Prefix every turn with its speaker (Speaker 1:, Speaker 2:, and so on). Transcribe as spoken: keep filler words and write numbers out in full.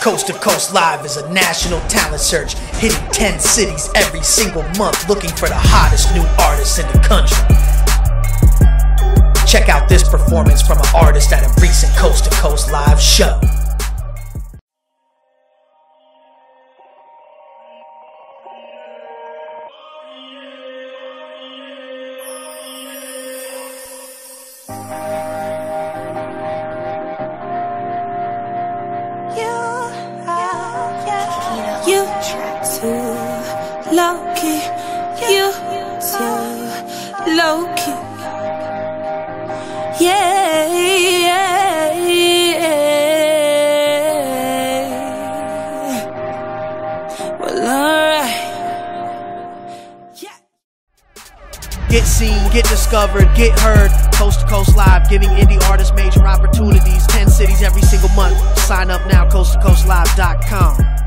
Speaker 1: Coast to Coast Live is a national talent search, hitting ten cities every single month, looking for the hottest new artists in the country. Check out this performance from an artist at a recent Coast to Coast Live show.
Speaker 2: You too low-key, you too low-key. Yeah, yeah, yeah. Well, alright. Yeah.
Speaker 1: Get seen, get discovered, get heard. Coast to Coast Live, giving indie artists major opportunities. ten cities every single month. Sign up now, coast to coast live dot com.